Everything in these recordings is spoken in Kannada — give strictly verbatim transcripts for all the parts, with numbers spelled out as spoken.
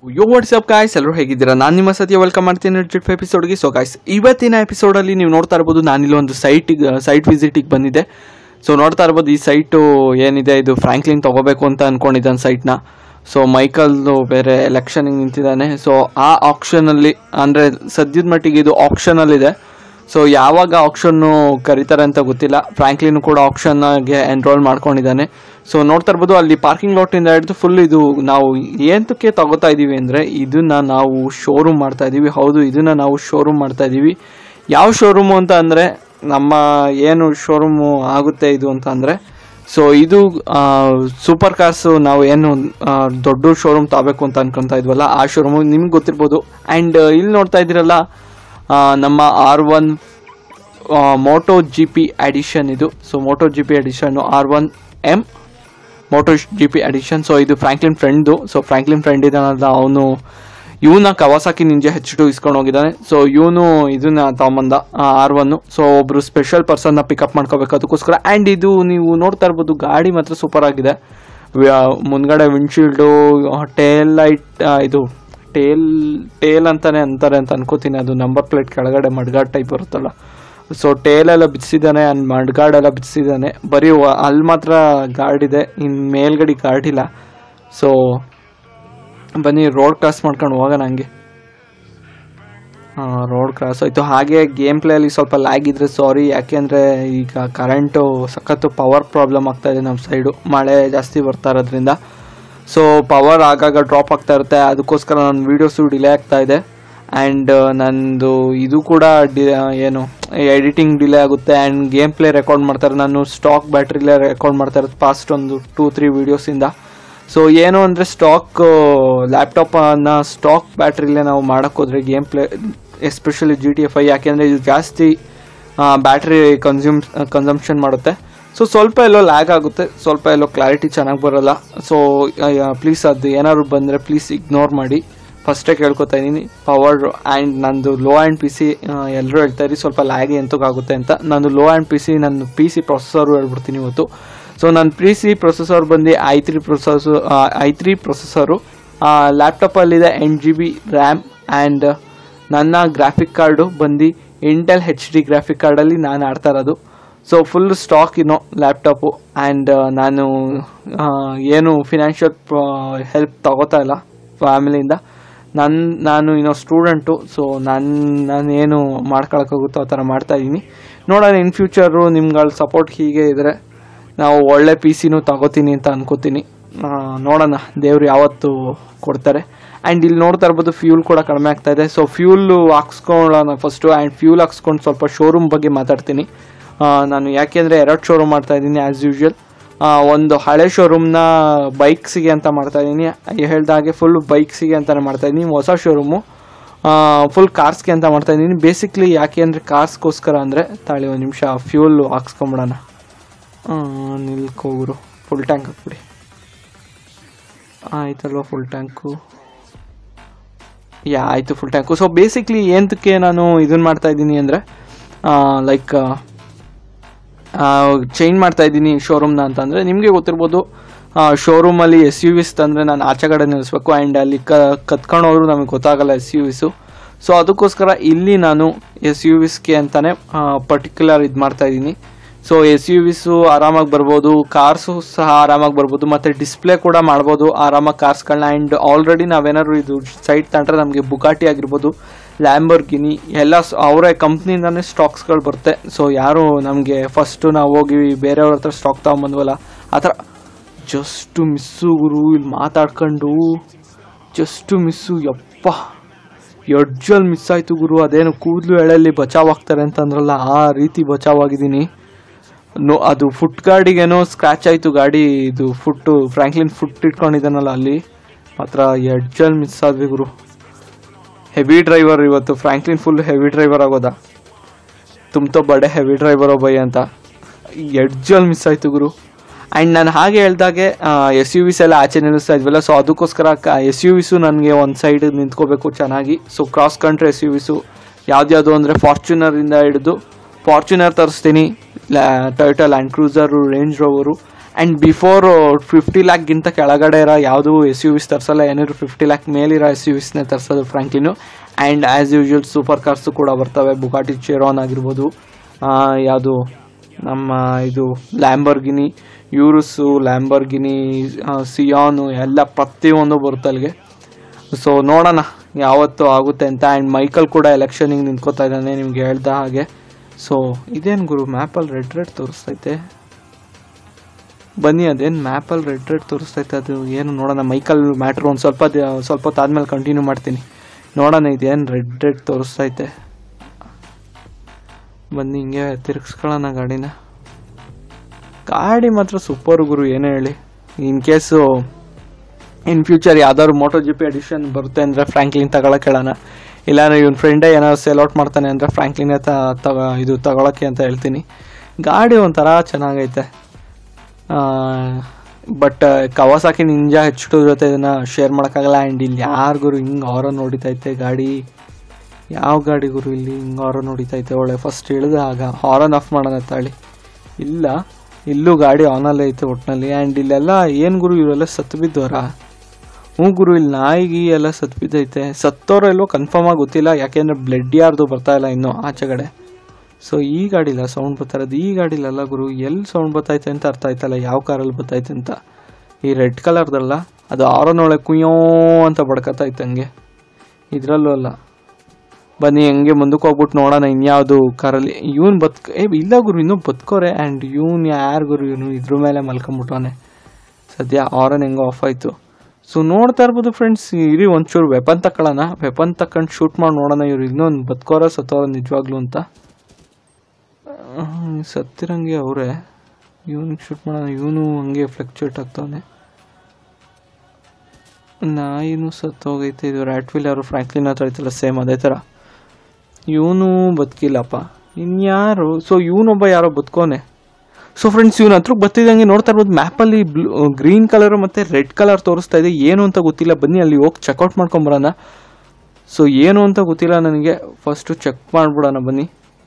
ಯೋ ವಾಟ್ಸಪ್ ಗಾಯ್ಸ್, ಎಲ್ಲರೂ ಹೇಗಿದ್ದೀರಾ? ನಾನು ನಿಮ್ಮ ಸತ್ಯ ವೆಲ್ಕಮ್ ಮಾಡ್ತೀನಿ ಟ್ರಿಪ್ ಎಪಿಸೋಡ್ಗೆ. ಸೊ ಗಾಯ್ಸ್, ಇವತ್ತಿನ ಎಪಿಸೋಡಲ್ಲಿ ನೀವು ನೋಡ್ತಾ ಇರ್ಬೋದು, ನಾನಿಲ್ಲಿ ಒಂದು ಸೈಟಿಗೆ ಸೈಟ್ ವಿಸಿಟಿಗೆ ಬಂದಿದ್ದೆ. ಸೊ ನೋಡ್ತಾ ಇರ್ಬೋದು, ಈ ಸೈಟು ಏನಿದೆ ಇದು ಫ್ರ್ಯಾಂಕ್ಲಿನ್ ತೊಗೋಬೇಕು ಅಂತ ಅಂದ್ಕೊಂಡಿದ್ದಾನೆ ಸೈಟ್ನ. ಸೊ ಮೈಕಲ್ದು ಬೇರೆ ಎಲೆಕ್ಷನಿಗೆ ನಿಂತಿದ್ದಾನೆ. ಸೊ ಆ ಆಕ್ಷನಲ್ಲಿ ಅಂದರೆ ಸದ್ಯದ ಮಟ್ಟಿಗೆ ಇದು ಆಕ್ಷನಲ್ಲಿದೆ. ಸೊ ಯಾವಾಗ ಆಕ್ಷನ್ನು ಕರೀತಾರೆ ಅಂತ ಗೊತ್ತಿಲ್ಲ. ಫ್ರ್ಯಾಂಕ್ಲಿನ್ ಕೂಡ ಆಕ್ಷನ್ಗೆ ಎನ್ರೋಲ್ ಮಾಡ್ಕೊಂಡಿದ್ದಾನೆ. ಸೊ ನೋಡ್ತಾ ಇರ್ಬೋದು, ಅಲ್ಲಿ ಪಾರ್ಕಿಂಗ್ ಲಾಟಿಂದ ಹಿಡಿದು ಫುಲ್ ಇದು ನಾವು ಏನಕ್ಕೆ ತಗೋತಾ ಇದ್ದೀವಿ ಅಂದರೆ ಇದನ್ನು ನಾವು ಶೋರೂಮ್ ಮಾಡ್ತಾ ಇದ್ದೀವಿ. ಹೌದು, ಇದನ್ನು ನಾವು ಶೋರೂಮ್ ಮಾಡ್ತಾ ಇದ್ದೀವಿ. ಯಾವ ಶೋರೂಮು ಅಂತ ಅಂದರೆ ನಮ್ಮ ಏನು ಶೋರೂಮು ಆಗುತ್ತೆ ಇದು ಅಂತ ಅಂದರೆ, ಸೊ ಇದು ಸೂಪರ್ ಕಾರ್ಸು ನಾವು ಏನು ದೊಡ್ಡ ಶೋರೂಮ್ ತಗೋಬೇಕು ಅಂತ ಅನ್ಕೊತಾ ಇದ್ವಲ್ಲ, ಆ ಶೋರೂಮು ನಿಮ್ಗೆ ಗೊತ್ತಿರ್ಬೋದು. ಆ್ಯಂಡ್ ಇಲ್ಲಿ ನೋಡ್ತಾ ಇದ್ದೀರಲ್ಲ, ನಮ್ಮ R one Moto G P edition ಇದು. ಸೊ ಮೋಟೋ ಜಿ ಪಿ ಎಡಿಷನ್ನು R one M Moto G P edition. So ಇದು ಫ್ರ್ಯಾಂಕ್ಲಿನ್ ಫ್ರೆಂಡ್ದು. ಸೊ ಫ್ರ್ಯಾಂಕ್ಲಿನ್ ಫ್ರೆಂಡ್ ಇದ್ದಾನಲ್ಲ, ಅವನು ಇವನ ಕವಾಸಾಕಿ ನಿಂಜೆ ಹೆಚ್ ಟು ಇಸ್ಕೊಂಡು ಹೋಗಿದ್ದಾನೆ. ಸೊ ಇವನು ಇದನ್ನ ತಗೊಂಬಂದ ಆರ್ ಒನ್ನು. ಸೊ ಒಬ್ರು ಸ್ಪೆಷಲ್ ಪರ್ಸನ್ನ ಪಿಕಪ್ ಮಾಡ್ಕೋಬೇಕು ಅದಕ್ಕೋಸ್ಕರ. ಆ್ಯಂಡ್ ಇದು ನೀವು ನೋಡ್ತಾ ಇರ್ಬೋದು, ಗಾಡಿ ಮಾತ್ರ ಸೂಪರ್ ಆಗಿದೆ. ಮುಂದ್ಗಡೆ ವಿಂಡ್ಶೀಲ್ಡು, ಟೇಲ್ ಲೈಟ್, ಇದು ಟೇಲ್ ಟೇಲ್ ಅಂತಾನೆ ಅಂತಾರೆ ಅಂತ ಅನ್ಕೋತೀನಿ. ಅದು ನಂಬರ್ ಪ್ಲೇಟ್ ಕೆಳಗಡೆ ಮಡ್ಗಾಡ್ ಟೈಪ್ ಬರುತ್ತಲ್ಲ, ಸೊ ಟೇಲೆಲ್ಲ ಬಿಡಿಸಿದ್ದಾನೆ, ಅಲ್ಲಿ ಮಡ್ಗಾಡೆಲ್ಲ ಬಿಡಿಸಿದ್ದಾನೆ. ಬರೀ ಅಲ್ಲಿ ಮಾತ್ರ ಗಾರ್ಡ್ ಇದೆ, ಇನ್ನು ಮೇಲ್ಗಡೆ ಗಾರ್ಡ್ ಇಲ್ಲ. ಸೊ ಬನ್ನಿ ರೋಡ್ ಕ್ರಾಸ್ ಮಾಡ್ಕೊಂಡು ಹೋಗೋಣ. ಹಂಗೆ ರೋಡ್ ಕ್ರಾಸ್ ಆಯಿತು. ಹಾಗೆ ಗೇಮ್ ಪ್ಲೇಯಲ್ಲಿ ಸ್ವಲ್ಪ ಲ್ಯಾಗ್ ಇದ್ರೆ ಸಾರಿ, ಯಾಕೆಂದರೆ ಈಗ ಕರೆಂಟು ಸಖತ್ತು ಪವರ್ ಪ್ರಾಬ್ಲಮ್ ಆಗ್ತಾಯಿದೆ ನಮ್ಮ ಸೈಡು, ಮಳೆ ಜಾಸ್ತಿ ಬರ್ತಾ ಇರೋದ್ರಿಂದ. ಸೊ ಪವರ್ ಆಗಾಗ ಡ್ರಾಪ್ ಆಗ್ತಾ ಇರುತ್ತೆ, ಅದಕ್ಕೋಸ್ಕರ ನನ್ನ ವೀಡಿಯೋಸು ಡಿಲೇ ಆಗ್ತಾ ಇದೆ. ಆ್ಯಂಡ್ ನಂದು ಇದು ಕೂಡ ಡಿ ಏನು ಎಡಿಟಿಂಗ್ ಡಿಲೇ ಆಗುತ್ತೆ. ಆ್ಯಂಡ್ ಗೇಮ್ ಪ್ಲೇ ರೆಕಾರ್ಡ್ ಮಾಡ್ತಾರೆ, ನಾನು ಸ್ಟಾಕ್ ಬ್ಯಾಟ್ರಿಲೇ ರೆಕಾರ್ಡ್ ಮಾಡ್ತಾ ಇರೋದು ಪಾಸ್ಟ್ ಒಂದು ಟೂ ತ್ರೀ ವೀಡಿಯೋಸಿಂದ. ಸೊ ಏನು ಅಂದರೆ ಸ್ಟಾಕ್ ಲ್ಯಾಪ್ಟಾಪನ್ನು ಸ್ಟಾಕ್ ಬ್ಯಾಟ್ರಿಲೇ ನಾವು ಮಾಡೋಕ್ಕೋದ್ರೆ game play, especially G T F I, ಯಾಕೆಂದರೆ ಇದು ಜಾಸ್ತಿ ಬ್ಯಾಟ್ರಿ ಕನ್ಸ್ಯೂಮ್ ಕನ್ಸಂಪ್ಷನ್ ಮಾಡುತ್ತೆ. ಸೊ ಸ್ವಲ್ಪ ಎಲ್ಲೋ ಲ್ಯಾಗ್ ಆಗುತ್ತೆ, ಸ್ವಲ್ಪ ಎಲ್ಲೋ ಕ್ಲಾರಿಟಿ ಚೆನ್ನಾಗಿ ಬರೋಲ್ಲ. ಸೊ ಪ್ಲೀಸ್ ಅದು ಏನಾದ್ರು ಬಂದರೆ ಪ್ಲೀಸ್ ಇಗ್ನೋರ್ ಮಾಡಿ, ಫಸ್ಟೇ ಕೇಳ್ಕೊತಾ ಇದ್ದೀನಿ. ಪವರ್ ಆ್ಯಂಡ್ ನಂದು ಲೋ ಆ್ಯಂಡ್ ಪಿ ಸಿ ಎಲ್ಲರೂ ಹೇಳ್ತಾ ಇರಿ ಸ್ವಲ್ಪ ಲ್ಯಾಗಿ ಎಂತಕ್ಕಾಗುತ್ತೆ ಅಂತ. ನಂದು ಲೋ ಆ್ಯಂಡ್ ಪಿ ಸಿ ನನ್ನ ಪಿ ಸಿ ಪ್ರೊಸೆಸರು ಹೇಳ್ಬಿಡ್ತೀನಿ ಇವತ್ತು. ಸೊ ನನ್ನ ಪಿ ಸಿ ಪ್ರೊಸೆಸರ್ ಬಂದು I three process I three processor ಲ್ಯಾಪ್ಟಾಪಲ್ಲಿದೆ ಎಂಟು ಜಿ ಬಿ ರ್ಯಾಮ್. ಆ್ಯಂಡ್ ನನ್ನ ಗ್ರಾಫಿಕ್ ಕಾರ್ಡು ಬಂದು ಇಂಟೆಲ್ ಹೆಚ್ ಡಿ ಗ್ರಾಫಿಕ್ ಕಾರ್ಡಲ್ಲಿ ನಾನು ಆಡ್ತಾ ಇರೋದು. ಸೊ ಫುಲ್ ಸ್ಟಾಕ್ ಇನ್ನೋ ಲ್ಯಾಪ್ಟಾಪು. ಆ್ಯಂಡ್ ನಾನು ಏನು ಫಿನಾನ್ಷಿಯಲ್ ಹೆಲ್ಪ್ ತಗೋತಾ ಇಲ್ಲ ಫ್ಯಾಮಿಲಿಯಿಂದ. ನನ್ನ ನಾನು ಇನ್ನೋ ಸ್ಟೂಡೆಂಟು. ಸೊ ನಾನು ನಾನೇನು ಮಾಡ್ಕೊಳಕ್ಕಾಗುತ್ತೋ ಆ ಥರ ಮಾಡ್ತಾಯಿದ್ದೀನಿ. ನೋಡೋಣ ಇನ್ ಫ್ಯೂಚರು ನಿಮ್ಗಳ ಸಪೋರ್ಟ್ ಹೀಗೆ ಇದ್ದರೆ ನಾವು ಒಳ್ಳೆ ಪಿ ಸಿನೂ ತಗೋತೀನಿ ಅಂತ ಅನ್ಕೋತೀನಿ. ನೋಡೋಣ ದೇವ್ರು ಯಾವತ್ತು ಕೊಡ್ತಾರೆ. ಆ್ಯಂಡ್ ಇಲ್ಲಿ ನೋಡ್ತಾ ಇರ್ಬೋದು, ಫ್ಯೂಲ್ ಕೂಡ ಕಡಿಮೆ ಆಗ್ತಾಯಿದೆ. ಸೊ ಫ್ಯೂಲು ಹಾಕ್ಸ್ಕೊಳ್ಳೋಣ ಫಸ್ಟು. ಆ್ಯಂಡ್ ಫ್ಯೂಲ್ ಹಾಕ್ಸ್ಕೊಂಡು ಸ್ವಲ್ಪ ಶೋರೂಮ್ ಬಗ್ಗೆ ಮಾತಾಡ್ತೀನಿ ನಾನು. ಯಾಕೆಂದರೆ ಎರಡು ಶೋರೂಮ್ ಮಾಡ್ತಾಯಿದ್ದೀನಿ ಆ್ಯಸ್ ಯೂಶ್ವಲ್. ಒಂದು ಹಳೆ ಶೋರೂಮ್ನ ಬೈಕ್ಸಿಗೆ ಅಂತ ಮಾಡ್ತಾಯಿದ್ದೀನಿ, ಹೇಳ್ದ ಹಾಗೆ ಫುಲ್ ಬೈಕ್ಸಿಗೆ ಅಂತಲೇ ಮಾಡ್ತಾಯಿದ್ದೀನಿ. ಹೊಸ ಶೋರೂಮು ಫುಲ್ ಕಾರ್ಸ್ಗೆ ಅಂತ ಮಾಡ್ತಾಯಿದ್ದೀನಿ. ಬೇಸಿಕ್ಲಿ ಯಾಕೆ ಅಂದರೆ ಕಾರ್ಸ್ಗೋಸ್ಕರ ಅಂದರೆ, ತಾಳಿ ಒಂದು ನಿಮಿಷ ಫ್ಯೂಲ್ ಹಾಕ್ಸ್ಕೊಂಬಿಡೋಣ. ನಿಲ್ಕೋಗ್ರು ಫುಲ್ ಟ್ಯಾಂಕ್ ಹಾಕ್ಬಿಡಿ. ಆಯ್ತಲ್ವ ಫುಲ್ ಟ್ಯಾಂಕು? ಯಾ ಆಯಿತು ಫುಲ್ ಟ್ಯಾಂಕು. ಸೊ ಬೇಸಿಕ್ಲಿ ಏನಕ್ಕೆ ನಾನು ಇದನ್ನು ಮಾಡ್ತಾಯಿದ್ದೀನಿ ಅಂದರೆ, ಲೈಕ್ ಚೇಂಜ್ ಮಾಡ್ತಾಯಿದ್ದೀನಿ ಶೋರೂಮ್ನ ಅಂತಂದರೆ, ನಿಮಗೆ ಗೊತ್ತಿರ್ಬೋದು ಶೋರೂಮಲ್ಲಿ ಎಸ್ ಯು ವಿಸ್ ತಂದರೆ ನಾನು ಆಚೆ ಕಡೆ ನಿಲ್ಲಿಸ್ಬೇಕು. ಆ್ಯಂಡ್ ಅಲ್ಲಿ ಕ ಕತ್ಕೊಂಡೋದ್ರು ನಮಗೆ ಗೊತ್ತಾಗಲ್ಲ ಎಸ್ ಯು ವಿಸು. ಸೊ ಅದಕ್ಕೋಸ್ಕರ ಇಲ್ಲಿ ನಾನು ಎಸ್ ಯು ವಿಸ್ಗೆ ಅಂತಲೇ ಪರ್ಟಿಕ್ಯುಲರ್ ಇದು ಮಾಡ್ತಾಯಿದ್ದೀನಿ. ಸೊ ಎಸ್ ಯು ವಿಸು ಆರಾಮಾಗಿ ಬರ್ಬೋದು, ಕಾರ್ಸು ಸಹ ಆರಾಮಾಗಿ ಬರ್ಬೋದು, ಮತ್ತು ಡಿಸ್ಪ್ಲೇ ಕೂಡ ಮಾಡ್ಬೋದು ಆರಾಮಾಗಿ ಕಾರ್ಸ್ಗಳನ್ನ. ಆ್ಯಂಡ್ ಆಲ್ರೆಡಿ ನಾವೇನಾದ್ರು ಇದು ಸೈಟ್ ತಗೊಂಡ್ರೆ ನಮಗೆ ಬುಗಾಟಿ ಆಗಿರ್ಬೋದು, ಲ್ಯಾಂಬರ್ಗಿನಿ ಎಲ್ಲ ಅವರೇ ಕಂಪ್ನಿಯಿಂದನೇ ಸ್ಟಾಕ್ಸ್ಗಳು ಬರುತ್ತೆ. ಸೊ ಯಾರು ನಮಗೆ ಫಸ್ಟು ನಾವು ಹೋಗಿ ಬೇರೆಯವ್ರ ಹತ್ರ ಸ್ಟಾಕ್ ತಗೊಂಬಂದ್ವಲ್ಲ ಆ ಥರ ಜಸ್ಟು ಮಿಸ್ಸು ಗುರು. ಇಲ್ಲಿ ಮಾತಾಡ್ಕೊಂಡು ಜಸ್ಟು ಮಿಸ್ಸು, ಯಪ್ಪ ಎಡ್ಜಲ್ಲಿ ಮಿಸ್ ಆಯಿತು ಗುರು. ಅದೇನು ಕೂದಲು ಎಳೆಯಲ್ಲಿ ಬಚಾವಾಗ್ತಾರೆ ಅಂತಂದ್ರಲ್ಲ, ಆ ರೀತಿ ಬಚಾವಾಗಿದ್ದೀನಿ. ನೋ ಅದು ಫುಟ್ ಗಾರ್ಡಿಗೇನೋ ಸ್ಕ್ರ್ಯಾಚ್ ಆಯಿತು ಗಾಡಿ. ಇದು ಫುಟ್ಟು ಫ್ರ್ಯಾಂಕ್ಲಿನ್ ಫುಟ್ ಇಟ್ಕೊಂಡಿದ್ದಾನಲ್ಲ ಅಲ್ಲಿ ಮಾತ್ರ ಎಡ್ಜಲ್ಲಿ ಮಿಸ್ ಆದ್ವಿ ಗುರು. ಹೆವಿ ಡ್ರೈವರ್ ಇವತ್ತು ಫ್ರ್ಯಾಂಕ್ಲಿನ್, ಫುಲ್ ಹೆವಿ ಡ್ರೈವರ್ ಆಗೋದಾ? ತುಂಬ ಬಡೆ ಹೆವಿ ಡ್ರೈವರ್ ಬೈ ಅಂತ ಎಡ್ಜಲ್ಲಿ ಮಿಸ್ ಆಯಿತು ಗುರು. ಆ್ಯಂಡ್ ನಾನು ಹಾಗೆ ಹೇಳ್ದಾಗೆ ಎಸ್ ಯು ವಿಸ್ ಎಲ್ಲ ಆಚೆ ನಿಲ್ಲಿಸ್ತಾ ಇದ್ವಲ್ಲ, ಸೊ ಅದಕ್ಕೋಸ್ಕರ ಎಸ್ ಯು ವಿಸು ನನಗೆ ಒಂದು ಸೈಡ್ ನಿಂತ್ಕೋಬೇಕು ಚೆನ್ನಾಗಿ. So cross country S U V's ಯಾವ್ದ್ಯಾವುದು ಅಂದರೆ ಫಾರ್ಚುನರಿಂದ ಹಿಡಿದು ಫಾರ್ಚುನರ್ ತರಿಸ್ತೀನಿ, Toyota Land Cruiser, Range Rover. And before fifty ಲ್ಯಾಕ್ಗಿಂತ ಕೆಳಗಡೆ ಇರೋ ಯಾವುದು ಎಸ್ ಯು ವಿಸ್ ತರಿಸಲ್ಲ, ಏನಾದ್ರು ಫಿಫ್ಟಿ ಲ್ಯಾಕ್ ಮೇಲಿರೋ ಎಸ್ ಯು ವಿಸ್ನೇ ತರಿಸೋದು Franklin. And as usual super cars ಕೂಡ ಬರ್ತವೆ, ಬುಗಾಟಿ ಚಿರಾನ್ ಆಗಿರ್ಬೋದು, ಯಾವುದು ನಮ್ಮ ಇದು ಲ್ಯಾಂಬರ್ಗಿನಿ, ಯೂರುಸು, ಲ್ಯಾಂಬರ್ಗಿನಿ, ಸಿಯಾನು ಎಲ್ಲ ಪ್ರತಿಯೊಂದು ಬರುತ್ತೆ ಅಲ್ಲಿಗೆ. ಸೊ ನೋಡೋಣ ಯಾವತ್ತು ಆಗುತ್ತೆ ಅಂತ. ಆ್ಯಂಡ್ ಮೈಕಲ್ ಕೂಡ ಎಲೆಕ್ಷನಿಗೆ ನಿಂತ್ಕೋತಾ ಇದ್ದಾನೆ ನಿಮ್ಗೆ ಹೇಳ್ದ ಹಾಗೆ. ಸೊ ಇದೇನು ಗುರು ಮ್ಯಾಪಲ್ಲಿ ರೆಡ್ ರೆಡ್ ತೋರಿಸ್ತೈತೆ, ಬನ್ನಿ ಅದೇನು ಮ್ಯಾಪಲ್ಲಿ ರೆಡ್ ರೆಡ್ ತೋರಿಸ್ತೈತೆ ಅದು ಏನು ನೋಡೋಣ. ಮೈಕಲ್ ಮ್ಯಾಟ್ರ್ ಒಂದು ಸ್ವಲ್ಪ ಸ್ವಲ್ಪ ಹೊತ್ತು ಆದಮೇಲೆ ಕಂಟಿನ್ಯೂ ಮಾಡ್ತೀನಿ, ನೋಡೋಣ ಇದೇನು ರೆಡ್ ರೆಡ್ ತೋರಿಸ್ತೈತೆ. ಬನ್ನಿ ಹಿಂಗೆ ತಿರ್ಗಿಸ್ಕೊಳ್ಳೋಣ ಗಾಡಿನ. ಗಾಡಿ ಮಾತ್ರ ಸೂಪರ್ ಗುರು, ಏನೇ ಹೇಳಿ. ಇನ್ ಕೇಸು ಇನ್ ಫ್ಯೂಚರ್ ಯಾವ್ದಾದ್ರು ಮೋಟೋ ಜಿ ಪಿ ಎಡಿಷನ್ ಬರುತ್ತೆ ಅಂದರೆ ಫ್ರ್ಯಾಂಕ್ಲಿನ್ ತಗೊಳಕ್ಕೆ ಹೇಳೋಣ. ಇಲ್ಲಾಂದ್ರೆ ಇವನ್ ಫ್ರೆಂಡೇ ಏನಾದ್ರು ಸೇಲ್ ಔಟ್ ಮಾಡ್ತಾನೆ ಅಂದರೆ ಫ್ರ್ಯಾಂಕ್ಲಿನೇ ತಗ ಇದು ತಗೊಳಕ್ಕೆ ಅಂತ ಹೇಳ್ತೀನಿ. ಗಾಡಿ ಒಂಥರ ಚೆನ್ನಾಗೈತೆ, but Kawasaki Ninja H two ಜೊತೆ ಇದನ್ನು ಶೇರ್ ಮಾಡೋಕ್ಕಾಗಲ್ಲ. ಆ್ಯಂಡ್ ಇಲ್ಲಿ ಯಾರು ಗುರು ಹಿಂಗೆ ಆರೋ ನೋಡಿತೈತೆ ಗಾಡಿ, ಯಾವ ಗಾಡಿ ಗುರು ಇಲ್ಲಿ ಹಿಂಗೆ ಆರೋ ನೋಡಿತೈತೆ. ಒಳ್ಳೆ ಫಸ್ಟ್ ಇಳಿದ ಆಗ ಹಾರನ್ ಆಫ್ ಮಾಡೋಣ ತಾಳಿ. ಇಲ್ಲ ಇಲ್ಲೂ ಗಾಡಿ ಆನಲ್ಲೇ ಐತೆ ಒಟ್ಟಿನಲ್ಲಿ. ಆ್ಯಂಡ್ ಇಲ್ಲೆಲ್ಲ ಏನು ಗುರು ಇವರೆಲ್ಲ ಸತ್ತು ಬಿದ್ದವರ? ಹ್ಞೂ ಗುರು, ಇಲ್ಲಿ ನಾಯಿಗಿ ಎಲ್ಲ ಸತ್ತು ಬಿದ್ದೈತೆ. ಸತ್ತೋರೋ ಇಲ್ವೋ ಕನ್ಫರ್ಮ್ ಆಗಿ ಗೊತ್ತಿಲ್ಲ, ಯಾಕೆಂದರೆ ಬ್ಲಡ್ ಯಾರ್ದು ಬರ್ತಾ ಇಲ್ಲ ಇನ್ನೂ ಆಚೆಗಡೆ. ಸೊ ಈ ಗಾಡಿಲ್ಲ ಸೌಂಡ್ ಬರ್ತಾ ಇರೋದು, ಈ ಗಾಡಿಲಲ್ಲ ಗುರು. ಎಲ್ಲಿ ಸೌಂಡ್ ಬರ್ತೈತೆ ಅಂತ ಅರ್ಥ ಆಯ್ತಲ್ಲ, ಯಾವ ಕಾರಲ್ಲಿ ಬರ್ತೈತೆ ಅಂತ. ಈ ರೆಡ್ ಕಲರ್ದಲ್ಲ ಅದು ಆರೋನೊಳೆ ಕುಯ್ಯೋ ಅಂತ ಬಡ್ಕತ್ತೈತೆ ಹಂಗೆ, ಇದರಲ್ಲೂ ಅಲ್ಲ. ಬನ್ನಿ ಹೆಂಗೆ ಮುಂದಕ್ಕೆ ಹೋಗ್ಬಿಟ್ಟು ನೋಡೋಣ ಇನ್ಯಾವುದು ಕಾರಲ್ಲಿ. ಇವನು ಬದುಕ ಏ ಇಲ್ಲ ಗುರು, ಇನ್ನೂ ಬದುಕೋರೆ. ಆ್ಯಂಡ್ ಇವನು ಯಾರು ಗುರು, ಇವನು ಇದ್ರ ಮೇಲೆ ಮಲ್ಕೊಂಬಿಟ್ಟವನೆ. ಸದ್ಯ ಆರನ್ ಹೆಂಗೋ ಆಫ್ ಆಯಿತು. ಸೊ ನೋಡ್ತಾ ಇರ್ಬೋದು ಫ್ರೆಂಡ್ಸ್, ಇರಿ ಒಂಚೂರು ವೆಪನ್ ತಗೊಳ್ಳೋಣ. ವೆಪನ್ ತಗೊಂಡು ಶೂಟ್ ಮಾಡಿ ನೋಡೋಣ ಇವ್ರು ಇನ್ನೊಂದು ಬದುಕೋರ ಸತ್ತೋರ ನಿಜವಾಗ್ಲೂ ಅಂತ. ಸತ್ತಿರಂಗೆ ಅವರೇ, ಇವನಿಗೆ ಶೂಟ್ ಮಾಡೋಣ. ಇವನು ಹಂಗೆ ಫ್ಲಕ್ಚುಯೇಟ್ ಆಗ್ತವನೆ. ನಾಯಿನೂ ಸತ್ತೋಗೈತೆ. ಇದು ರ್ಯಾಟ್ವಿಲ್ ಯಾರು ಫ್ರ್ಯಾಂಕ್ಲಿನ್ ಹತ್ರ ಐತಲ್ಲ ಸೇಮ್ ಅದೇ ಥರ. ಇವನು ಬದುಕಿಲ್ಲಪ್ಪ, ಇನ್ಯಾರು? ಸೊ ಇವನೊಬ್ಬ ಯಾರೋ ಬದುಕೋನೆ. ಸೊ ಫ್ರೆಂಡ್ಸ್ ಇವನ ಹತ್ರಕ್ಕೆ ಬರ್ತಿದ್ದಂಗೆ ನೋಡ್ತಾ ಇರ್ಬೋದು ಮ್ಯಾಪಲ್ಲಿ ಬ್ಲೂ ಗ್ರೀನ್ ಕಲರು ಮತ್ತು ರೆಡ್ ಕಲರ್ ತೋರಿಸ್ತಾ ಇದೆ. ಏನು ಅಂತ ಗೊತ್ತಿಲ್ಲ, ಬನ್ನಿ ಅಲ್ಲಿ ಹೋಗಿ ಚೆಕ್ಔಟ್ ಮಾಡ್ಕೊಂಬರೋಣ. ಸೊ ಏನು ಅಂತ ಗೊತ್ತಿಲ್ಲ ನನಗೆ, ಫಸ್ಟು ಚೆಕ್ ಮಾಡಿಬಿಡೋಣ ಬನ್ನಿ.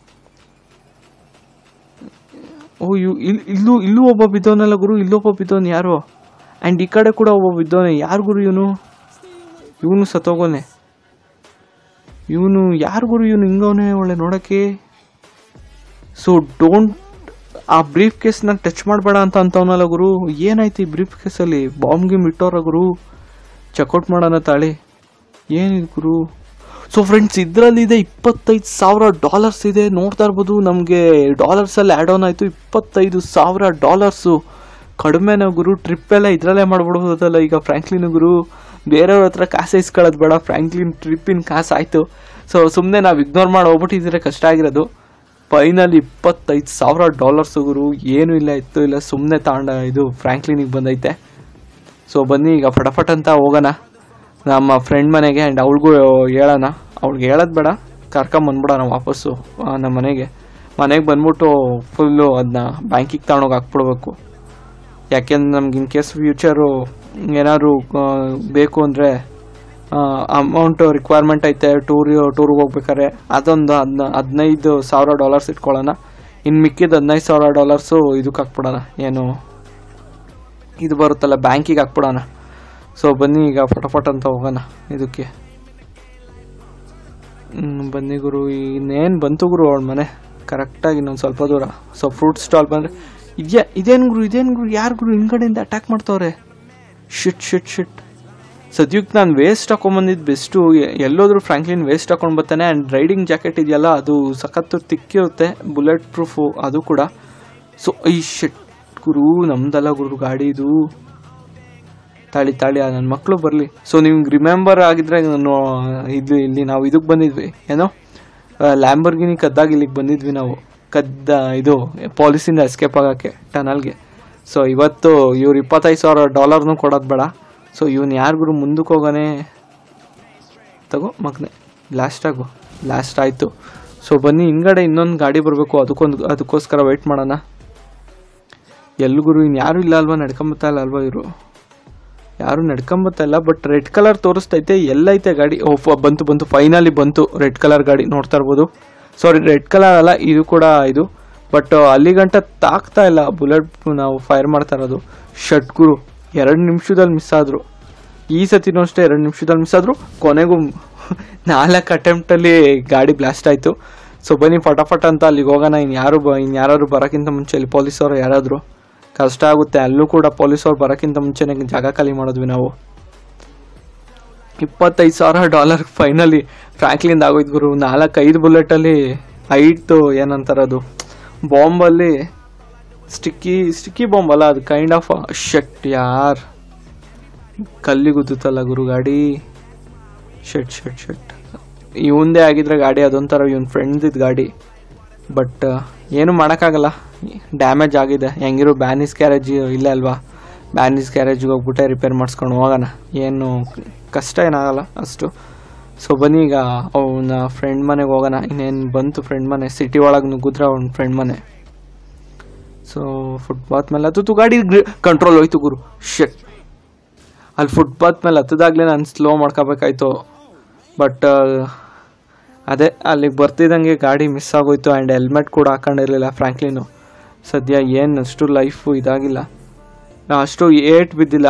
ಓ ಇವ್ ಇಲ್ಲಿ ಇಲ್ಲೂ ಇಲ್ಲೂ ಒಬ್ಬ ಬಿದ್ದವನಲ್ಲ ಗುರು, ಇಲ್ಲೊಬ್ಬ ಬಿದ್ದವನು ಯಾರೋ. ಆ್ಯಂಡ್ ಈ ಕಡೆ ಕೂಡ ಒಬ್ಬ ಬಿದ್ದವನೆ. ಯಾರು ಗುರು ಇವನು? ಇವನು ಸತ್ತೋಗೋನೆ. ಇವನು ಯಾರು ಗುರು? ಇವನು ಹಿಂಗವನೇ ಒಳ್ಳೆ ನೋಡೋಕ್ಕೆ. ಸೊ ಡೋಂಟ್ ಆ ಬ್ರೀಫ್ ಕೇಸ್ನ ಟಚ್ ಮಾಡಬೇಡ ಅಂತ ಅಂತವನಲ್ಲ ಗುರು. ಏನಾಯ್ತು ಈ ಬ್ರೀಫ್ ಕೇಸಲ್ಲಿ? ಬಾಂಬ್ ಗಿಮ್ ಇಟ್ಟೋರ ಗುರು. ಚೆಕ್ಔಟ್ ಮಾಡೋಣ ತಾಳಿ. ಏನಿದೆ ಗುರು? ಸೊ ಫ್ರೆಂಡ್ಸ್ ಇದರಲ್ಲಿದೆ ಇಪ್ಪತ್ತೈದು ಸಾವಿರ ಡಾಲರ್ಸ್ ಇದೆ. ನೋಡ್ತಾ ಇರ್ಬೋದು ನಮಗೆ ಡಾಲರ್ಸಲ್ಲಿ ಆ್ಯಡ್ ಆನ್ ಆಯಿತು ಇಪ್ಪತ್ತೈದು ಸಾವಿರ ಡಾಲರ್ಸು. ಕಡಿಮೆನ ಗುರು, ಟ್ರಿಪ್ ಎಲ್ಲ ಇದರಲ್ಲೇ ಮಾಡ್ಬಿಡ್ಬೋದಲ್ಲ ಈಗ ಫ್ರ್ಯಾಂಕ್ಲಿನ್ ಗುರು. ಬೇರೆಯವ್ರ ಹತ್ರ ಕಾಸು ಇಸ್ಕೊಳ್ಳೋದು ಬೇಡ, ಫ್ರ್ಯಾಂಕ್ಲಿನ್ ಟ್ರಿಪ್ಪಿನ ಕಾಸು ಆಯಿತು. ಸೊ ಸುಮ್ಮನೆ ನಾವು ಇಗ್ನೋರ್ ಮಾಡಿ ಹೋಗ್ಬಿಟ್ಟಿದ್ರೆ ಕಷ್ಟ ಆಗಿರೋದು. ಫೈನಲ್ ಇಪ್ಪತ್ತೈದು ಸಾವಿರ ಡಾಲರ್ಸು ಗುರು, ಏನೂ ಇಲ್ಲ ಇತ್ತು ಇಲ್ಲ, ಸುಮ್ಮನೆ ತಗೊಂಡ ಇದು ಫ್ರ್ಯಾಂಕ್ಲಿನಿಗೆ ಬಂದೈತೆ. ಸೊ ಬನ್ನಿ ಈಗ ಫಟಾಫಟ್ ಅಂತ ಹೋಗೋಣ ನಮ್ಮ ಫ್ರೆಂಡ್ ಮನೆಗೆ. ಆ್ಯಂಡ್ ಅವಳಿಗೂ ಹೇಳೋಣ, ಅವ್ಳಿಗೆ ಹೇಳೋದು ಬೇಡ, ಕರ್ಕೊಂಬಂದ್ಬಿಡೋಣ ವಾಪಸ್ಸು ನಮ್ಮ ಮನೆಗೆ. ಮನೆಗೆ ಬಂದ್ಬಿಟ್ಟು ಫುಲ್ಲು ಅದನ್ನ ಬ್ಯಾಂಕಿಗೆ ತಗೊಂಡೋಗಿ ಹಾಕ್ಬಿಡ್ಬೇಕು. ಯಾಕೆಂದ್ರೆ ನಮ್ಗೆ ಇನ್ ಕೇಸ್ ಫ್ಯೂಚರು ಏನಾದ್ರು ಬೇಕು ಅಂದರೆ ಅಮೌಂಟು ರಿಕ್ವೈರ್ಮೆಂಟ್ ಐತೆ ಟೂರ್ ಟೂರ್ಗೆ ಹೋಗ್ಬೇಕಾದ್ರೆ, ಅದೊಂದು ಹದಿನ ಹದಿನೈದು ಸಾವಿರ ಡಾಲರ್ಸ್ ಇಟ್ಕೊಳ್ಳೋಣ. ಇನ್ನು ಮಿಕ್ಕಿದ ಹದಿನೈದು ಸಾವಿರ ಡಾಲರ್ಸು ಇದಕ್ಕೆ ಹಾಕ್ಬಿಡೋಣ, ಏನು ಇದು ಬರುತ್ತಲ್ಲ ಬ್ಯಾಂಕಿಗೆ ಹಾಕ್ಬಿಡೋಣ. ಸೊ ಬನ್ನಿ ಈಗ ಫಟಾಫಟ್ ಅಂತ ಹೋಗೋಣ ಇದಕ್ಕೆ. ಬನ್ನಿ ಗುರು, ಇನ್ನೇನು ಬಂತು ಗುರು ಅವಳ ಮನೆ ಕರೆಕ್ಟಾಗಿ ಇನ್ನೊಂದು ಸ್ವಲ್ಪ ದೂರ. ಸೊ ಫ್ರೂಟ್ ಸ್ಟಾಲ್ ಬಂದರೆ ಇದ್ಯಾ ಇದೇನು ಗುರು ಇದೇನು ಗುರು ಯಾರು ಗುರು ಹಿಂದ್ಗಡೆಯಿಂದ ಅಟ್ಯಾಕ್ ಮಾಡ್ತವ್ರೆ? ಶಿಟ್ ಶಿಟ್ ಶಿಟ್ ಸದ್ಯಕ್ಕೆ ನಾನು ವೇಸ್ಟ್ ಹಾಕೊಂಡ್ಬಂದಿದ್ದು ಬೆಸ್ಟು. ಎಲ್ಲೋದ್ರೂ ಫ್ರ್ಯಾಂಕ್ಲಿನ್ ವೇಸ್ಟ್ ಹಾಕೊಂಡು ಬರ್ತಾನೆ. ಆ್ಯಂಡ್ ರೈಡಿಂಗ್ ಜಾಕೆಟ್ ಇದೆಯಲ್ಲ ಅದು ಸಖತ್ತು ತಿಕ್ಕಿರುತ್ತೆ, ಬುಲೆಟ್ ಪ್ರೂಫು ಅದು ಕೂಡ. ಸೊ ಈ ಶಿಟ್ ಗುರು ನಮ್ದಲ್ಲ ಗುರು ಗಾಡಿ ಇದು. ತಾಳಿ ತಾಳಿ ನನ್ನ ಮಕ್ಕಳು ಬರಲಿ. ಸೊ ನಿಮ್ಗೆ ರಿಮೆಂಬರ್ ಆಗಿದ್ರೆ ನಾನು ಇದು ಇಲ್ಲಿ ನಾವು ಇದಕ್ಕೆ ಬಂದಿದ್ವಿ, ಏನೋ ಲ್ಯಾಂಬರ್ಗಿನಿ ಕದ್ದಾಗ ಇಲ್ಲಿಗೆ ಬಂದಿದ್ವಿ ನಾವು, ಕದ್ದ ಇದು ಪಾಲಿಸಿಂದ ಎಸ್ಕೇಪ್ ಆಗೋಕ್ಕೆ ಟನಲ್ಗೆ. ಸೊ ಇವತ್ತು ಇವ್ರು ಇಪ್ಪತ್ತೈದು ಸಾವಿರ ಡಾಲರ್ನೂ ಕೊಡೋದು ಬೇಡ. ಸೊ ಇವನು ಯಾರಿಗೂ ಮುಂದಕ್ಕೆ ಹೋಗೋನೆ. ತಗೋ ಮಗನೆ ಬ್ಲಾಸ್ಟ್ ಆಗು. ಬ್ಲಾಸ್ಟ್ ಆಯಿತು. ಸೊ ಬನ್ನಿ ಹಿಂದ್ಗಡೆ ಇನ್ನೊಂದು ಗಾಡಿ ಬರಬೇಕು, ಅದಕ್ಕೊಂದು ಅದಕ್ಕೋಸ್ಕರ ವೆಯ್ಟ್ ಮಾಡೋಣ. ಎಲ್ಗುರು ಇನ್ನು ಯಾರೂ ಇಲ್ಲ ಅಲ್ವಾ, ನಡ್ಕೊಂಬತ್ತಾ ಇಲ್ಲ ಅಲ್ವಾ ಇವರು, ಯಾರು ನಡ್ಕೊಂಬತ್ತಾ ಇಲ್ಲ. ಬಟ್ ರೆಡ್ ಕಲರ್ ತೋರಿಸ್ತೈತೆ, ಎಲ್ಲೈತೆ ಗಾಡಿ? ಓ ಬಂತು ಬಂತು ಫೈನಲಿ ಬಂತು ರೆಡ್ ಕಲರ್ ಗಾಡಿ. ನೋಡ್ತಾ ಇರ್ಬೋದು, ಸಾರಿ ರೆಡ್ ಕಲರ್ ಅಲ್ಲ ಇದು ಕೂಡ ಇದು ಬಟ್ ಅಲ್ಲಿ ಗಂಟ ತಾಕ್ತಾ ಇಲ್ಲ ಬುಲೆಟ್ ನಾವು ಫೈರ್ ಮಾಡ್ತಾ ಇರೋದು. ಶಟ್ ಗುರು, ಎರಡು ನಿಮಿಷದಲ್ಲಿ ಮಿಸ್ ಆದರು. ಈ ಸತಿನೂ ಅಷ್ಟೇ ಎರಡು ನಿಮಿಷದಲ್ಲಿ ಮಿಸ್ ಆದರು. ಕೊನೆಗೂ ನಾಲ್ಕು ಅಟೆಂಪ್ಟಲ್ಲಿ ಗಾಡಿ ಬ್ಲಾಸ್ಟ್ ಆಯಿತು. ಸೊ ಬನ್ನಿ ಫಟಾಫಟ್ ಅಂತ ಅಲ್ಲಿಗೆ ಹೋಗೋಣ. ಇನ್ನು ಯಾರು ಬ ಇನ್ನು ಯಾರು ಬರೋಕ್ಕಿಂತ ಮುಂಚೆ ಅಲ್ಲಿ ಪೊಲೀಸವರು ಯಾರಾದರೂ ಕಷ್ಟ ಆಗುತ್ತೆ. ಅಲ್ಲೂ ಕೂಡ ಪೊಲೀಸವ್ರು ಬರೋಕ್ಕಿಂತ ಮುಂಚೆನೇ ಜಾಗ ಖಾಲಿ ಮಾಡಿದ್ವಿ ನಾವು. ಇಪ್ಪತ್ತೈದು ಸಾವಿರ ಡಾಲರ್ ಫೈನಲಿ ಫ್ರ್ಯಾಂಕ್ಲಿಂದ ಆಗೋಯ್ತು ಗುರು. ನಾಲ್ಕೈದು ಬುಲೆಟಲ್ಲಿ ಐದು ಏನಂತಾರದು ಬಾಂಬಲ್ಲಿ ಸ್ಟಿಕ್ಕಿ ಸ್ಟಿಕ್ಕಿ ಬಾಂಬ್ ಅಲ್ಲ, ಅದು ಕೈಂಡ್ ಆಫ್ ಶಟ್ ಯಾರ್ ಕಲ್ಲಿಗೆ ಗುದ್ದುತ್ತಲ್ಲ ಗುರು ಗಾಡಿ. ಶಟ್ ಶಟ್ ಶಟ್ ಇವಂದೇ ಆಗಿದ್ರೆ ಗಾಡಿ ಅದೊಂಥರ ಇವನ್ ಫ್ರೆಂಡ್ದಿದ್ದು ಗಾಡಿ. ಬಟ್ ಏನು ಮಾಡೋಕ್ಕಾಗಲ್ಲ, ಡ್ಯಾಮೇಜ್ ಆಗಿದೆ. ಹೆಂಗಿರೋ ಬ್ಯಾನಿಸ್ ಗ್ಯಾರೇಜ್ ಇಲ್ಲೇ ಅಲ್ವಾ, ಬ್ಯಾನಿಸ್ ಗ್ಯಾರೇಜ್ಗೆ ಹೋಗ್ಬಿಟ್ಟೆ ರಿಪೇರ್ ಮಾಡಿಸ್ಕೊಂಡು ಹೋಗೋಣ. ಏನು ಕಷ್ಟ ಏನಾಗಲ್ಲ ಅಷ್ಟು. ಸೊ ಬನ್ನಿ ಈಗ ಅವನ ಫ್ರೆಂಡ್ ಮನೆಗೆ ಹೋಗೋಣ. ಇನ್ನೇನು ಬಂತು ಫ್ರೆಂಡ್ ಮನೆ, ಸಿಟಿ ಒಳಗೆ ನುಗ್ಗಿದ್ರೆ ಅವ್ನ ಫ್ರೆಂಡ್ ಮನೆ. ಸೊ ಫುಟ್ಪಾತ್ ಮೇಲೆ ಹತ್ತು ಗಾಡಿ ಕಂಟ್ರೋಲ್ ಹೋಯ್ತು ಗುರು. ಶಟ್ ಅಲ್ಲಿ ಫುಟ್ಪಾತ್ ಮೇಲೆ ಹತ್ತದಾಗಲೇ ನಾನು ಸ್ಲೋ ಮಾಡ್ಕೋಬೇಕಾಯ್ತು. ಬಟ್ ಅದೇ ಅಲ್ಲಿಗೆ ಬರ್ತಿದ್ದಂಗೆ ಗಾಡಿ ಮಿಸ್ ಆಗೋಯ್ತು. ಆ್ಯಂಡ್ ಹೆಲ್ಮೆಟ್ ಕೂಡ ಹಾಕೊಂಡಿರಲಿಲ್ಲ ಫ್ರ್ಯಾಂಕ್ಲಿನು. ಸದ್ಯ ಏನು ಅಷ್ಟು ಲೈಫು ಇದಾಗಿಲ್ಲ, ಅಷ್ಟು ಏಟ್ ಬಿದ್ದಿಲ್ಲ.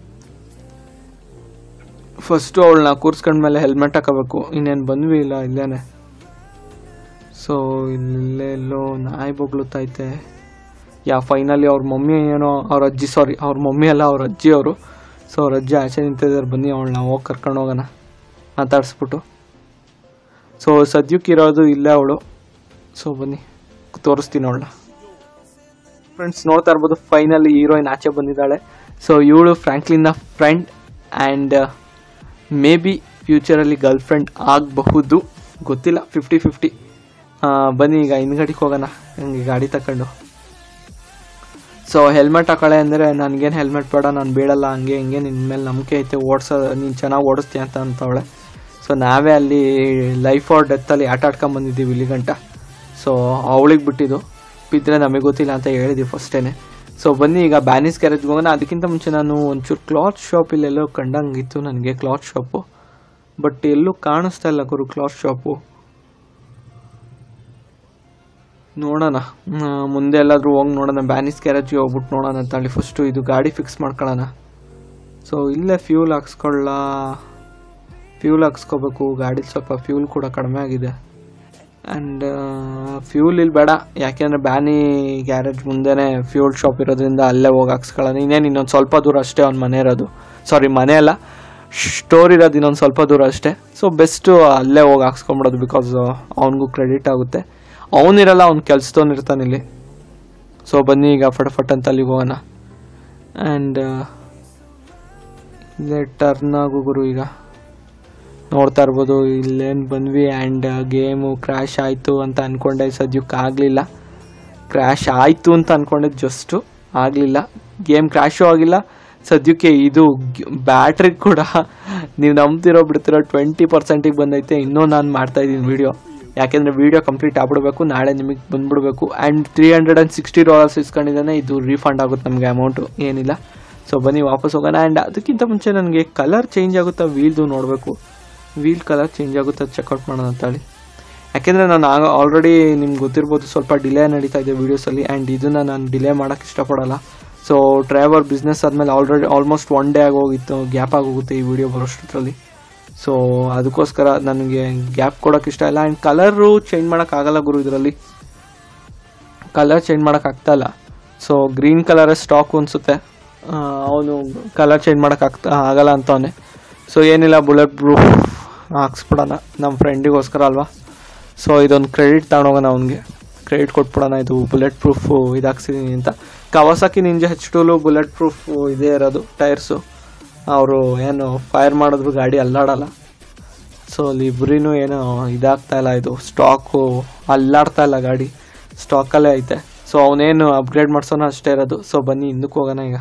ಫಸ್ಟು ಅವಳನ್ನ ಕೂರಿಸ್ಕೊಂಡ್ಮೇಲೆ ಹೆಲ್ಮೆಟ್ ಹಾಕೋಬೇಕು. ಇನ್ನೇನು ಬಂದ್ವಿ ಇಲ್ಲ ಇಲ್ಲೇನೆ. ಸೊ ಇಲ್ಲೇ ಎಲ್ಲೋ ನಾಯಿ ಬೊಗ್ಳುತ್ತೈತೆ. ಯಾ ಫೈನಲಿ ಅವ್ರ ಮಮ್ಮಿ ಏನೋ ಅವ್ರ ಅಜ್ಜಿ ಸಾರಿ ಅವ್ರ ಮಮ್ಮಿ ಅಲ್ಲ ಅವ್ರ ಅಜ್ಜಿ ಅವರು. ಸೊ ಅವ್ರ ಅಜ್ಜಿ ಆಚೆ ನಿಂತಿದ್ದಾರೆ. ಬನ್ನಿ ಅವಳನ್ನ ಹೋಗಿ ಕರ್ಕೊಂಡು ಹೋಗೋಣ ಮಾತಾಡಿಸ್ಬಿಟ್ಟು. ಸೊ ಸದ್ಯಕ್ಕಿರೋದು ಇಲ್ಲೇ ಅವಳು. ಸೊ ಬನ್ನಿ ತೋರಿಸ್ತೀನಿ ಅವಳನ್ನ. ಫ್ರೆಂಡ್ಸ್ ನೋಡ್ತಾ ಇರ್ಬೋದು ಫೈನಲಿ ಹೀರೋಯಿನ್ ಆಚೆ ಬಂದಿದ್ದಾಳೆ. ಸೊ ಇವಳು ಫ್ರ್ಯಾಂಕ್ಲಿನ್ನ ಫ್ರೆಂಡ್ ಆ್ಯಂಡ್ ಮೇ ಬಿ ಫ್ಯೂಚರಲ್ಲಿ ಗರ್ಲ್ ಫ್ರೆಂಡ್ ಆಗಬಹುದು, ಗೊತ್ತಿಲ್ಲ, ಫಿಫ್ಟಿ ಫಿಫ್ಟಿ. ಬನ್ನಿ ಈಗ ಹಿಂದ್ಗಡೆಗೆ ಹೋಗೋಣ ಹಂಗೆ ಗಾಡಿ ತಗೊಂಡು. ಸೊ ಹೆಲ್ಮೆಟ್ ಹಾಕೊಳ್ಳೆ ಅಂದರೆ ನನಗೇನು ಹೆಲ್ಮೆಟ್ ಬೇಡ, ನಾನು ಬೀಳಲ್ಲ, ಹಂಗೆ ಹಿಂಗೆ ನಿನ್ನ ಮೇಲೆ ನಂಬಿಕೆ ಐತೆ, ಓಡಿಸೋ ನೀನು ಚೆನ್ನಾಗಿ ಓಡಿಸ್ತೀಯ ಅಂತ ಅಂತವಳೆ. ಸೊ ನಾವೇ ಅಲ್ಲಿ ಲೈಫ್ ಆರ್ ಡೆತ್ತಲ್ಲಿ ಆಟ ಆಡ್ಕೊಂಬಂದಿದ್ದೀವಿ ಇಲ್ಲಿ ಗಂಟ. ಸೊ ಅವಳಿಗೆ ಬಿಟ್ಟಿದ್ದು, ಬಿದ್ದರೆ ನಮಗೆ ಗೊತ್ತಿಲ್ಲ ಅಂತ ಹೇಳಿದ್ವಿ ಫಸ್ಟೇ. ಸೊ ಬನ್ನಿ ಈಗ ಬ್ಯಾನಿಸ್ ಗ್ಯಾರೇಜ್ಗೆ ಹೋಗೋಣ. ಅದಕ್ಕಿಂತ ಮುಂಚೆ ನಾನು ಒಂಚೂರು ಕ್ಲಾತ್ ಶಾಪ್ ಇಲ್ಲೆಲ್ಲೋ ಕಂಡಂಗಿತ್ತು ನನಗೆ, ಕ್ಲಾತ್ ಶಾಪು. ಬಟ್ ಎಲ್ಲೂ ಕಾಣಿಸ್ತಾ ಇಲ್ಲ ಗುರು ಕ್ಲಾತ್ ಶಾಪು. ನೋಡೋಣ ಮುಂದೆ ಎಲ್ಲಾದರೂ ಹೋಗಿ ನೋಡೋಣ. ಬ್ಯಾನಿಸ್ ಗ್ಯಾರೇಜ್ಗೆ ಹೋಗ್ಬಿಟ್ಟು ನೋಡೋಣ ಅಂತೇಳಿ ಫಸ್ಟು ಇದು ಗಾಡಿ ಫಿಕ್ಸ್ ಮಾಡ್ಕೊಳ್ಳೋಣ. ಸೊ ಇಲ್ಲೇ ಫ್ಯೂಲ್ ಹಾಕ್ಸ್ಕೊಳ್ಳ ಫ್ಯೂಲ್ ಹಾಕ್ಸ್ಕೋಬೇಕು. ಗಾಡೀಲಿ ಸ್ವಲ್ಪ ಫ್ಯೂಲ್ ಕೂಡ ಕಡಿಮೆ ಆಗಿದೆ. ಆ್ಯಂಡ್ ಫ್ಯೂಲ್ ಇಲ್ಲಿ ಬೇಡ, ಯಾಕೆಂದರೆ ಬ್ಯಾನಿ ಗ್ಯಾರೇಜ್ ಮುಂದೆನೇ ಫ್ಯೂಲ್ ಶಾಪ್ ಇರೋದ್ರಿಂದ ಅಲ್ಲೇ ಹೋಗಿ ಹಾಕ್ಸ್ಕೊಳ್ಳೋಣ. ಇನ್ನೇನು ಇನ್ನೊಂದು ಸ್ವಲ್ಪ ದೂರ ಅಷ್ಟೇ ಅವ್ನ ಮನೆ ಇರೋದು, ಸಾರಿ ಮನೆ ಅಲ್ಲ ಸ್ಟೋರ್ ಇರೋದು ಇನ್ನೊಂದು ಸ್ವಲ್ಪ ದೂರ ಅಷ್ಟೇ. ಸೊ ಬೆಸ್ಟು ಅಲ್ಲೇ ಹೋಗಿ ಹಾಕ್ಸ್ಕೊಂಬಿಡೋದು, ಬಿಕಾಸ್ ಅವನಿಗೂ ಕ್ರೆಡಿಟ್ ಆಗುತ್ತೆ. ಅವನಿರಲ್ಲ, ಅವ್ನು ಕೆಲ್ಸದವನು ಇರ್ತಾನೆ ಇಲ್ಲಿ. ಸೊ ಬನ್ನಿ ಈಗ ಫಟಾಫಟ್ ಅಂತ ಅಲ್ಲಿಗೆ ಹೋಗೋಣ. ಆ್ಯಂಡ್ ಇಲ್ಲೇ ಟರ್ನ್ ಆಗು ಗುರು. ಈಗ ನೋಡ್ತಾ ಇರ್ಬೋದು ಇಲ್ಲೇನು ಬಂದ್ವಿ. ಆ್ಯಂಡ್ ಗೇಮು ಕ್ರ್ಯಾಶ್ ಆಯಿತು ಅಂತ ಅಂದ್ಕೊಂಡೆ, ಸದ್ಯಕ್ಕೆ ಆಗಲಿಲ್ಲ. ಕ್ರ್ಯಾಶ್ ಆಯಿತು ಅಂತ ಅಂದ್ಕೊಂಡೆ, ಜಸ್ಟು ಆಗಲಿಲ್ಲ. ಗೇಮ್ ಕ್ರ್ಯಾಶು ಆಗಿಲ್ಲ ಸದ್ಯಕ್ಕೆ. ಇದು ಬ್ಯಾಟ್ರಿ ಕೂಡ ನೀವು ನಂಬ್ತಿರೋ ಬಿಡ್ತಿರೋ ಟ್ವೆಂಟಿ ಪರ್ಸೆಂಟಿಗೆ ಬಂದೈತೆ. ಇನ್ನೂ ನಾನು ಮಾಡ್ತಾಯಿದ್ದೀನಿ ವೀಡಿಯೋ, ಯಾಕೆಂದರೆ ವೀಡಿಯೋ ಕಂಪ್ಲೀಟ್ ಆಗ್ಬಿಡ್ಬೇಕು, ನಾಳೆ ನಿಮಗೆ ಬಂದುಬಿಡ್ಬೇಕು. And three hundred and sixty dollars ಇಸ್ಕೊಂಡಿದ್ದಾನೆ. ಇದು ರೀಫಂಡ್ ಆಗುತ್ತೆ ನಮಗೆ ಅಮೌಂಟು, ಏನಿಲ್ಲ. ಸೊ ಬನ್ನಿ ವಾಪಸ್ ಹೋಗೋಣ. ಆ್ಯಂಡ್ ಅದಕ್ಕಿಂತ ಮುಂಚೆ ನನಗೆ ಕಲರ್ ಚೇಂಜ್ ಆಗುತ್ತಾ ವೀಲ್ದು ನೋಡಬೇಕು. ವೀಲ್ ಕಲರ್ ಚೇಂಜ್ ಆಗುತ್ತೆ, ಚೆಕ್ಔಟ್ ಮಾಡೋಣ ಅಂತೇಳಿ. ಯಾಕೆಂದರೆ ನಾನು ಆಗ ಆಲ್ರೆಡಿ ನಿಮ್ಗೆ ಗೊತ್ತಿರ್ಬೋದು ಸ್ವಲ್ಪ ಡಿಲೇ ನಡೀತಾ ಇದೆ ವೀಡಿಯೋಸಲ್ಲಿ. ಆ್ಯಂಡ್ ಇದನ್ನು ನಾನು ಡಿಲೇ ಮಾಡೋಕ್ಕೆ ಇಷ್ಟಪಡಲ್ಲ. ಸೊ ಡ್ರೈವರ್ ಬಿಸ್ನೆಸ್ ಆದಮೇಲೆ ಆಲ್ರೆಡಿ ಆಲ್ಮೋಸ್ಟ್ ಒನ್ ಡೇ ಆಗೋಗಿತ್ತು, ಗ್ಯಾಪ್ ಆಗೋಗುತ್ತೆ ಈ ವಿಡಿಯೋ ಬರೋಷ್ಟರಲ್ಲಿ. ಸೊ ಅದಕ್ಕೋಸ್ಕರ ನನಗೆ ಗ್ಯಾಪ್ ಕೊಡೋಕೆ ಇಷ್ಟ ಇಲ್ಲ. ಆ್ಯಂಡ್ ಕಲರು ಚೇಂಜ್ ಮಾಡೋಕ್ಕಾಗಲ್ಲ ಗುರು, ಇದರಲ್ಲಿ ಕಲರ್ ಚೇಂಜ್ ಮಾಡೋಕ್ಕಾಗ್ತಾಯಿಲ್ಲ. ಸೊ ಗ್ರೀನ್ ಕಲರೇ ಸ್ಟಾಕು ಅನಿಸುತ್ತೆ. ಅವನು ಕಲರ್ ಚೇಂಜ್ ಮಾಡೋಕ್ಕಾಗ್ತಾ ಆಗಲ್ಲ ಅಂತವನೇ. ಸೊ ಏನಿಲ್ಲ, ಬುಲೆಟ್ ಪ್ರೂಫ್ ಹಾಕ್ಸ್ಬಿಡೋಣ ನಮ್ಮ ಫ್ರೆಂಡಿಗೋಸ್ಕರ ಅಲ್ವಾ. ಸೊ ಇದೊಂದು ಕ್ರೆಡಿಟ್ ತಗೊಂಡೋಗೋಣ, ಅವ್ನಿಗೆ ಕ್ರೆಡಿಟ್ ಕೊಟ್ಬಿಡೋಣ. ಇದು ಬುಲೆಟ್ ಪ್ರೂಫು ಇದು ಹಾಕ್ಸಿದ್ದೀನಿ ಅಂತ. ಕವಾಸಾಕಿ ನಿಂಜಾ ಹೆಚ್ ಟೂಲು ಬುಲೆಟ್ ಪ್ರೂಫ್ ಇದೇ ಇರೋದು ಟೈರ್ಸು. ಅವರು ಏನು ಫೈರ್ ಮಾಡಿದ್ರು ಗಾಡಿ ಅಲ್ಲಾಡಲ್ಲ. ಸೊ ಅಲ್ಲಿ ಇಬ್ಬರಿನೂ ಏನು ಇದಾಗ್ತಾ ಇಲ್ಲ, ಇದು ಸ್ಟಾಕು ಅಲ್ಲಾಡ್ತಾ ಇಲ್ಲ, ಗಾಡಿ ಸ್ಟಾಕಲ್ಲೇ ಐತೆ. ಸೊ ಅವನೇನು ಅಪ್ಗ್ರೇಡ್ ಮಾಡ್ಸೋಣ ಅಷ್ಟೇ ಇರೋದು. ಸೊ ಬನ್ನಿ ಹಿಂದಕ್ಕೆ ಹೋಗೋಣ ಈಗ.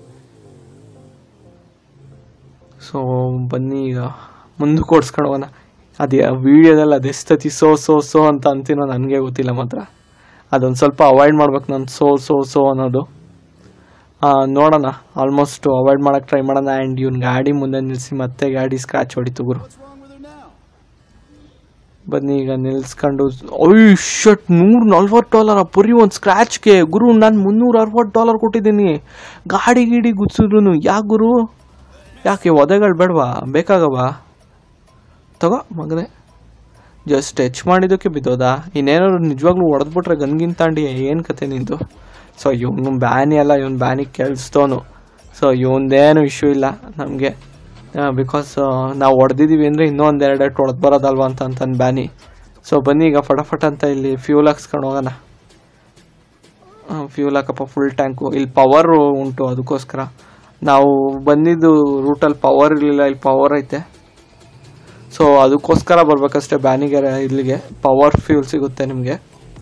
ಸೊ ಬನ್ನಿ ಈಗ ಮುಂದಕ್ಕೆ ಓಡಿಸ್ಕೊಂಡು ಹೋಗೋಣ. ಅದೇ ವೀಡಿಯೋದಲ್ಲಿ ಅದೆಷ್ಟತಿ ಸೋ ಸೋ ಸೋ ಅಂತ ಅಂತೀನೋ ನನಗೆ ಗೊತ್ತಿಲ್ಲ ಮಾತ್ರ. ಅದೊಂದು ಸ್ವಲ್ಪ ಅವಾಯ್ಡ್ ಮಾಡ್ಬೇಕು ನಾನು ಸೋ ಸೋ ಸೋ ಅನ್ನೋದು. ನೋಡೋಣ, ಆಲ್ಮೋಸ್ಟ್ ಅವಾಯ್ಡ್ ಮಾಡೋಕ್ಕೆ ಟ್ರೈ ಮಾಡೋಣ. ಆ್ಯಂಡ್ ಇವ್ನ ಗಾಡಿ ಮುಂದೆ ನಿಲ್ಲಿಸಿ ಮತ್ತೆ ಗಾಡಿ ಸ್ಕ್ರ್ಯಾಚ್ ಹೊಡಿತು ಗುರು. ಬನ್ನಿ ಈಗ ನಿಲ್ಸ್ಕೊಂಡು ಅಯ್ಯೋ ಶಟ್ ನೂರ ನಲ್ವತ್ತು ಡಾಲರ್ ಪುರಿ ಒಂದು ಸ್ಕ್ರ್ಯಾಚ್ಗೆ ಗುರು. ನಾನು ಮುನ್ನೂರ ಅರವತ್ತು ಡಾಲರ್ ಕೊಟ್ಟಿದ್ದೀನಿ ಗಾಡಿ ಗೀಡಿ ಗುಡ್ಸಿದ್ರು. ಯಾಕೆ ಗುರು, ಯಾಕೆ ಒದೆಗಳು ಬೇಡವಾ, ಬೇಕಾಗವಾ? ತಗೋ ಮಗನೇ, ಜಸ್ಟ್ ಟಚ್ ಮಾಡಿದ್ದಕ್ಕೆ ಬಿದ್ದೋದಾ? ಇನ್ನೇನಾದ್ರು ನಿಜವಾಗ್ಲೂ ಹೊಡೆದ್ಬಿಟ್ರೆ ಗನ್ಗಿನ್ ತಾಂಡಿ ಏನು ಕತೆ ನಿಂದು? ಸೊ ಇವನು ಬ್ಯಾನಿ ಅಲ್ಲ, ಇವನು ಬ್ಯಾನಿಗೆ ಕೇಳಿಸ್ತೋನು. ಸೊ ಇವನದೇನು ಇಶ್ಯೂ ಇಲ್ಲ ನಮಗೆ, ಬಿಕಾಸ್ ನಾವು ಹೊಡೆದಿದ್ದೀವಿ ಅಂದರೆ ಇನ್ನೂ ಒಂದು ಎರಡು ಏಟು ಹೊಡೆದು ಬರೋದಲ್ವ ಅಂತ ಅಂತಂದು ಬ್ಯಾನಿ. ಸೊ ಬನ್ನಿ ಈಗ ಫಟಾಫಟ್ ಅಂತ ಇಲ್ಲಿ ಫ್ಯೂಲ್ ಹಾಕ್ಸ್ಕೊಂಡು ಹೋಗೋಣ. ಫ್ಯೂಲ್ ಹಾಕಪ್ಪ ಫುಲ್ ಟ್ಯಾಂಕು. ಇಲ್ಲಿ ಪವರ್ ಉಂಟು, ಅದಕ್ಕೋಸ್ಕರ ನಾವು ಬಂದಿದ್ದು ರೂಟಲ್ಲಿ ಪವರ್ ಇರಲಿಲ್ಲ, ಇಲ್ಲಿ ಪವರ್ ಐತೆ. ಸೊ ಅದಕ್ಕೋಸ್ಕರ ಬರ್ಬೇಕಷ್ಟೇ ಬ್ಯಾನಿಗೆ, ಇಲ್ಲಿಗೆ ಪವರ್ ಫ್ಯೂಲ್ ಸಿಗುತ್ತೆ ನಿಮಗೆ.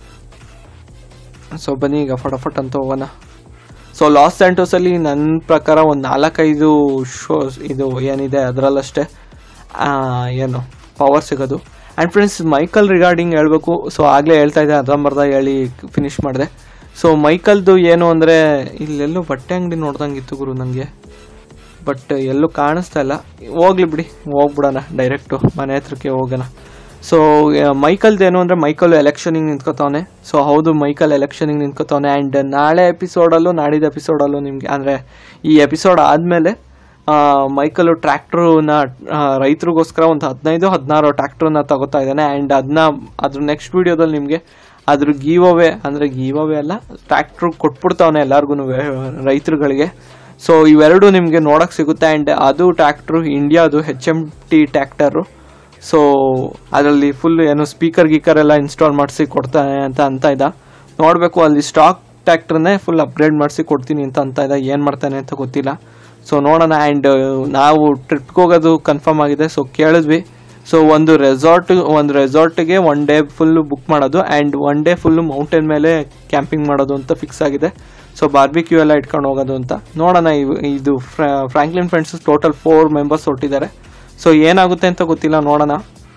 ಸೊ ಬನ್ನಿ ಈಗ ಫಟಾಫಟ್ ಅಂತ ಹೋಗೋಣ. ಸೊ ಲಾಸ್ ಸ್ಯಾಂಟೋಸಲ್ಲಿ ನನ್ನ ಪ್ರಕಾರ ಒಂದು ನಾಲ್ಕೈದು ಶೋಸ್ ಇದು ಏನಿದೆ ಅದರಲ್ಲಷ್ಟೇ ಏನು ಪವರ್ ಸಿಗೋದು. ಆ್ಯಂಡ್ ಫ್ರೆಂಡ್ಸ್ ಮೈಕಲ್ ರಿಗಾರ್ಡಿಂಗ್ ಹೇಳಬೇಕು. ಸೊ ಆಗಲೇ ಹೇಳ್ತಾ ಇದ್ದೆ, ಅರ್ಧಂಬರ್ಧ ಹೇಳಿ ಫಿನಿಷ್ ಮಾಡಿದೆ. ಸೊ ಮೈಕಲ್ದು ಏನು ಅಂದರೆ ಇಲ್ಲೆಲ್ಲೂ ಬಟ್ಟೆ ಅಂಗಡಿ ನೋಡ್ದಂಗಿತ್ತು ಗುರು ನನಗೆ, ಬಟ್ ಎಲ್ಲೂ ಕಾಣಿಸ್ತಾ ಇಲ್ಲ. ಹೋಗ್ಲಿ ಬಿಡಿ, ಹೋಗ್ಬಿಡೋಣ ಡೈರೆಕ್ಟು ಮನೆ ಹತ್ರಕ್ಕೆ ಹೋಗೋಣ. ಸೊ ಮೈಕಲ್ದು ಏನು ಅಂದರೆ ಮೈಕಲ್ ಎಲೆಕ್ಷನಿಗೆ ನಿಂತ್ಕೋತಾವನೆ. ಸೊ ಹೌದು, ಮೈಕಲ್ ಎಲೆಕ್ಷನಿಗೆ ನಿಂತ್ಕೋತಾವನೆ. ಆ್ಯಂಡ್ ನಾಳೆ ಎಪಿಸೋಡಲ್ಲೂ ನಾಡಿದ ಎಪಿಸೋಡಲ್ಲೂ ನಿಮಗೆ ಅಂದರೆ ಈ ಎಪಿಸೋಡ್ ಆದಮೇಲೆ ಮೈಕಲ್ಲು ಟ್ರ್ಯಾಕ್ಟ್ರನ್ನ ರೈತರಿಗೋಸ್ಕರ ಒಂದು ಹದಿನೈದು ಹದಿನಾರು ಟ್ರ್ಯಾಕ್ಟ್ರನ್ನ ತಗೋತಾ ಇದ್ದಾನೆ. ಆ್ಯಂಡ್ ಅದನ್ನ ಅದ್ರ ನೆಕ್ಸ್ಟ್ ವೀಡಿಯೋದಲ್ಲಿ ನಿಮಗೆ ಅದ್ರ ಗೀವ್ ಅವೇ ಅಂದರೆ ಗೀವ್ ಅವೇ ಅಲ್ಲ, ಟ್ರ್ಯಾಕ್ಟ್ರು ಕೊಟ್ಬಿಡ್ತಾವನೆ ಎಲ್ಲರಿಗೂ, ರೈತರುಗಳಿಗೆ. ಸೊ ಇವೆರಡು ನಿಮಗೆ ನೋಡೋಕ್ಕೆ ಸಿಗುತ್ತೆ. ಆ್ಯಂಡ್ ಅದು ಟ್ರ್ಯಾಕ್ಟ್ರು ಇಂಡಿಯಾದು H M T tractor. So ಅದರಲ್ಲಿ ಫುಲ್ ಏನು ಸ್ಪೀಕರ್ ಗೀಕರ್ ಎಲ್ಲ ಇನ್ಸ್ಟಾಲ್ ಮಾಡಿಸಿ ಕೊಡ್ತಾನೆ ಅಂತ ಅಂತ ಇದ್ದ. ನೋಡಬೇಕು, ಅಲ್ಲಿ ಸ್ಟಾಕ್ ಟ್ರ್ಯಾಕ್ಟರ್ನೇ ಫುಲ್ ಅಪ್ಗ್ರೇಡ್ ಮಾಡಿಸಿ ಕೊಡ್ತೀನಿ ಅಂತ ಅಂತ ಇದ್ದ. ಏನು ಮಾಡ್ತಾನೆ ಅಂತ ಗೊತ್ತಿಲ್ಲ. ಸೊ ನೋಡೋಣ. ಆ್ಯಂಡ್ ನಾವು ಟ್ರಿಪ್ಗೆ ಹೋಗೋದು ಕನ್ಫರ್ಮ್ ಆಗಿದೆ. ಸೊ ಕೇಳಿದ್ವಿ. ಸೊ ಒಂದು ರೆಸಾರ್ಟ್ ಒಂದು ರೆಸಾರ್ಟಿಗೆ ಒನ್ ಡೇ ಫುಲ್ಲು ಬುಕ್ ಮಾಡೋದು, and one day full mountain ಮೇಲೆ ಕ್ಯಾಂಪಿಂಗ್ ಮಾಡೋದು ಅಂತ ಫಿಕ್ಸ್ ಆಗಿದೆ. ಸೊ ಬಾರ್ಬಿಕ್ಯೂ ಎಲ್ಲ ಇಟ್ಕೊಂಡು ಹೋಗೋದು ಅಂತ ನೋಡೋಣ. ಇದು Franklin friends total four members ಹೊಟ್ಟಿದ್ದಾರೆ. ಸೊ ಏನಾಗುತ್ತೆ ಅಂತ ಗೊತ್ತಿಲ್ಲ, ನೋಡೋಣ.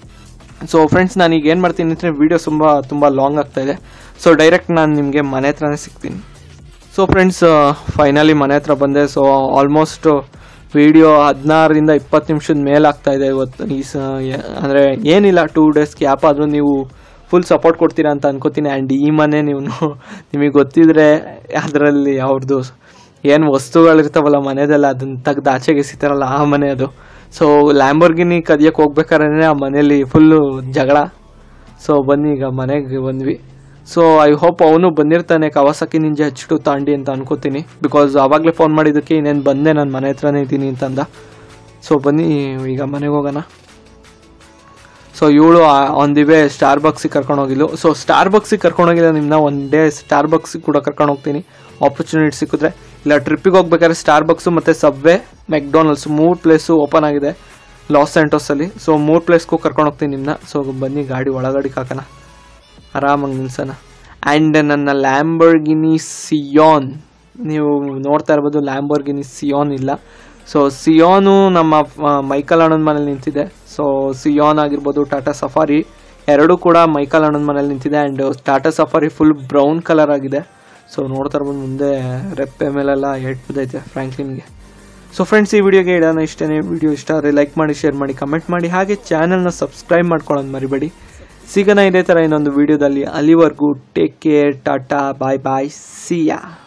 ಸೊ ಫ್ರೆಂಡ್ಸ್, ನಾನೀಗ ಏನು ಮಾಡ್ತೀನಿ ಅಂದರೆ ವೀಡಿಯೋ ತುಂಬ ತುಂಬ ಲಾಂಗ್ ಆಗ್ತಾಯಿದೆ. ಸೊ ಡೈರೆಕ್ಟ್ ನಾನು ನಿಮಗೆ ಮನೆ ಹತ್ರನೇ ಸಿಗ್ತೀನಿ. ಸೊ ಫ್ರೆಂಡ್ಸ್, ಫೈನಲಿ ಮನೆ ಹತ್ರ ಬಂದೆ. ಸೊ ಆಲ್ಮೋಸ್ಟ್ ವೀಡಿಯೋ ಹದಿನಾರರಿಂದ ಇಪ್ಪತ್ತು ನಿಮಿಷದ ಮೇಲೆ ಆಗ್ತಾಯಿದೆ ಇವತ್ತು. ಈ ಸ ಅಂದರೆ ಏನಿಲ್ಲ, ಟೂ ಡೇಸ್ ಗ್ಯಾಪ್ ಆದರೂ ನೀವು ಫುಲ್ ಸಪೋರ್ಟ್ ಕೊಡ್ತೀರಾ ಅಂತ ಅನ್ಕೋತೀನಿ. ಆ್ಯಂಡ್ ಈ ಮನೆ ನೀವು ನಿಮಗೆ ಗೊತ್ತಿದ್ರೆ ಅದರಲ್ಲಿ ಅವ್ರದ್ದು ಏನು ವಸ್ತುಗಳಿರ್ತಾವಲ್ಲ ಮನೆಯದೆಲ್ಲ, ಅದನ್ನ ತೆಗ್ದು ಆಚೆಗೆ ಎಸಿತಾರಲ್ಲ, ಆ ಮನೆ ಅದು. ಸೊ ಲ್ಯಾಂಬೋರ್ಗಿನಿ ಕದಿಯಕ್ಕೆ ಹೋಗ್ಬೇಕಾದ್ರೆ ಆ ಮನೇಲಿ ಫುಲ್ಲು ಜಗಳ. ಸೊ ಬನ್ನಿ ಈಗ ಮನೆಗೆ ಬಂದ್ವಿ. ಸೊ ಐ ಹೋಪ್ ಅವನು ಬಂದಿರ್ತಾನೆ ಕವಾಸಕಿ ನಿಂಜಾ ಎಚ್ ಟು ತಾಂಡಿ ಅಂತ ಅನ್ಕೋತೀನಿ, ಬಿಕಾಸ್ ಆವಾಗಲೇ ಫೋನ್ ಮಾಡಿದ್ದಕ್ಕೆ ಇನ್ನೇನು ಬಂದೆ ನಾನು ಮನೆ ಹತ್ರನೇ ಇದ್ದೀನಿ ಅಂತಂದ. ಸೊ ಬನ್ನಿ ಈಗ ಮನೆಗೆ ಹೋಗೋಣ. ಸೊ ಇವಳು ಆನ್ ದಿ ವೇ ಸ್ಟಾರ್ ಬಕ್ಸಿಗೆ ಕರ್ಕೊಂಡು ಹೋಗಿದ್ದು. ಸೊ ಸ್ಟಾರ್ ಬಕ್ಸಿಗೆ ಕರ್ಕೊಂಡು ಹೋಗಿಲ್ಲ ನಿಮ್ಮನ್ನ, ಒನ್ ಡೇ ಸ್ಟಾರ್ ಬಕ್ಸಿಗೆ ಕೂಡ ಕರ್ಕೊಂಡು ಹೋಗ್ತೀನಿ ಆಪರ್ಚುನಿಟಿ ಸಿಕ್ಕಿದ್ರೆ. ಇಲ್ಲ ಟ್ರಿಪ್ಪಿಗೆ ಹೋಗ್ಬೇಕಾದ್ರೆ ಸ್ಟಾರ್ ಬಕ್ಸು ಮತ್ತು ಸಬ್ವೆ ಮೆಕ್ಡೊನಾಲ್ಡ್ಸ್ ಮೂರು ಪ್ಲೇಸು ಓಪನ್ ಆಗಿದೆ ಲಾಸ್ ಸ್ಯಾಂಟೋಸಲ್ಲಿ. ಸೊ ಮೂರು ಪ್ಲೇಸ್ಗೂ ಕರ್ಕೊಂಡು ಹೋಗ್ತೀನಿ ನಿಮ್ಮನ್ನ. ಸೊ ಬನ್ನಿ ಗಾಡಿ ಒಳಗಡೆಗೆ ಹಾಕೋಣ, ಆರಾಮಾಗಿ ನಿಲ್ಸೋಣ. ಆ್ಯಂಡ್ ನನ್ನ ಲ್ಯಾಂಬೋರ್ಗಿನಿ ಸಿಯಾನ್ ನೀವು ನೋಡ್ತಾ ಇರ್ಬೋದು, ಲ್ಯಾಂಬೋರ್ಗಿನಿ ಸಿಯಾನ್ ಇಲ್ಲ. ಸೊ ಸಿಯಾನು ನಮ್ಮ ಮೈಕಲ್ ಅಣ್ಣನ ಮನೇಲಿ ನಿಂತಿದೆ. ಸೊ ಸಿಯಾನ್ ಆಗಿರ್ಬೋದು, ಟಾಟಾ ಸಫಾರಿ ಎರಡೂ ಕೂಡ ಮೈಕಲ್ ಅಣ್ಣನ ಮನೇಲಿ ನಿಂತಿದೆ. And Tata Safari full brown colour ಆಗಿದೆ. ಸೊ ನೋಡ್ತಾ ಇರ್ಬೋದು, ಮುಂದೆ ರೆಪ್ಪೆ ಮೇಲೆಲ್ಲ ಏಟ್ ಬಿದ್ದೈತೆ ಫ್ರಾಂಕ್ಲಿನ್ಗೆ. ಸೊ ಫ್ರೆಂಡ್ಸ್, ಈ ವಿಡಿಯೋಗೆ ಇಡೋಣ ಇಷ್ಟೇ. ವಿಡಿಯೋ ಇಷ್ಟ ಆದರೆ ಲೈಕ್ ಮಾಡಿ, ಶೇರ್ ಮಾಡಿ, ಕಮೆಂಟ್ ಮಾಡಿ, ಹಾಗೆ ಚಾನಲ್ನ ಸಬ್ಸ್ಕ್ರೈಬ್ ಮಾಡ್ಕೊಳ್ಳೋದು ಮರಿಬೇಡಿ. ಸಿಗೋಣ ಇದೇ ಥರ ಇನ್ನೊಂದು ವಿಡಿಯೋದಲ್ಲಿ. ಅಲ್ಲಿವರೆಗೂ take care, tata, bye bye, ಸಿಯಾ.